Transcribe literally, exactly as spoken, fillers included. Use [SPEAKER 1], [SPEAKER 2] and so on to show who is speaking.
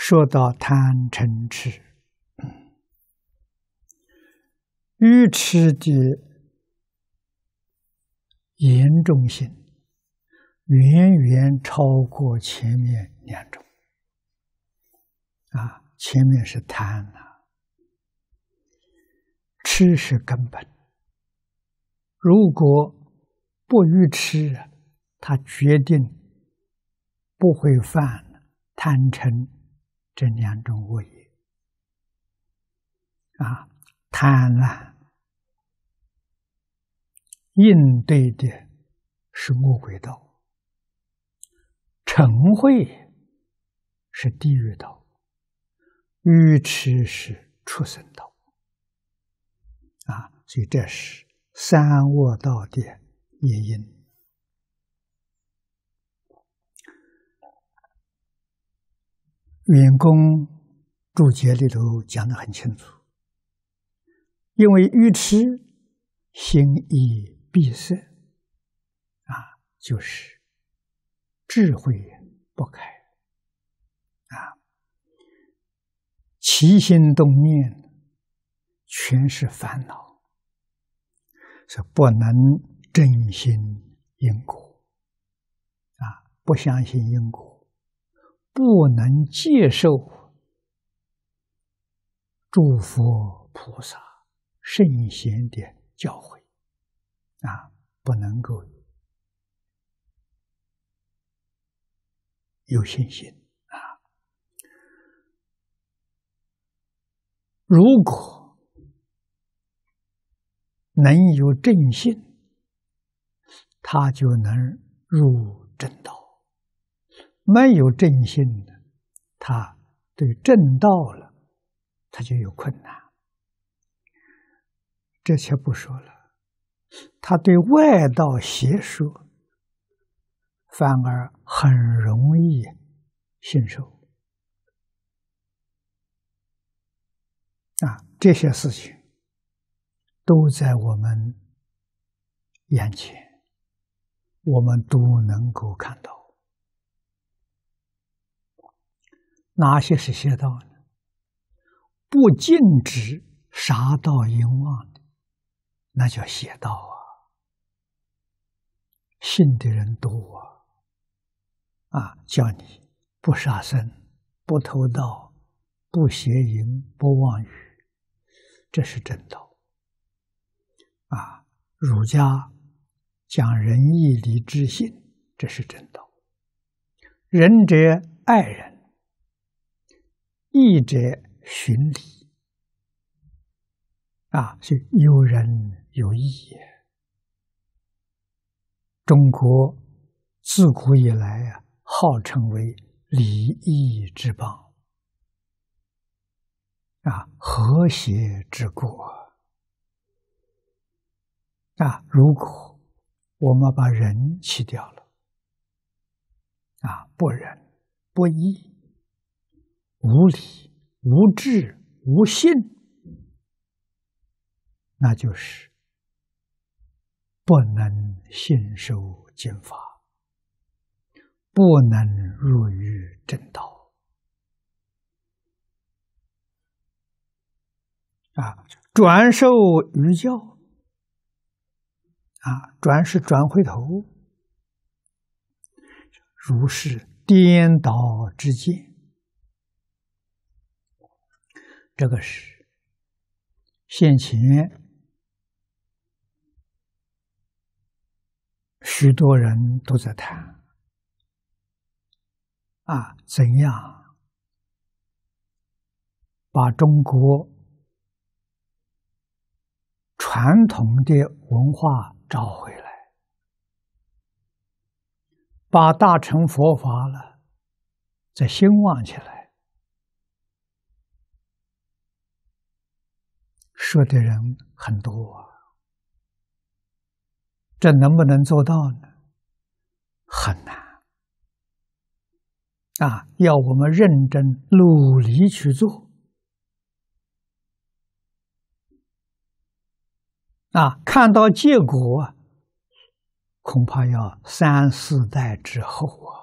[SPEAKER 1] 说到贪嗔痴，愚痴的严重性远远超过前面两种。啊，前面是贪啊，痴是根本。如果不愚痴啊，他决定不会犯贪嗔这两种恶业。啊，贪婪应对的是魔鬼道，嗔恚是地狱道，愚痴是畜生道。啊，所以这是三恶道的业因。圆公注解里头讲得很清楚，因为愚痴心意闭塞，啊，就是智慧不开，啊，起心动念全是烦恼，是不能正信因果，啊，不相信因果，不能接受诸佛菩萨圣贤的教诲，啊，不能够有信心啊。如果能有正信，他就能入正道；没有正信的，他对正道了，他就有困难。这且不说了，他对外道邪说反而很容易信受。啊，这些事情都在我们眼前，我们都能够看到。哪些是邪道呢？不禁止杀盗淫妄的，那叫邪道啊！信的人多啊！啊，叫你不杀生、不偷盗、不邪淫、不妄语，这是正道。啊，儒家讲仁义礼智信，这是正道。仁者爱人，义者循礼。啊，是有仁有义。中国自古以来啊，号称为礼义之邦，啊，和谐之国。啊，如果我们把仁去掉了，啊，不仁、不义、无礼、无智、无信，那就是不能信受经法，不能入于正道。啊，转受于教。啊，转是转回头，如是颠倒之见。这个是先前许多人都在谈啊，怎样把中国传统的文化找回来，把大乘佛法了再兴旺起来。说的人很多啊，这能不能做到呢？很难啊！要我们认真努力去做啊，看到结果恐怕要三四代之后啊。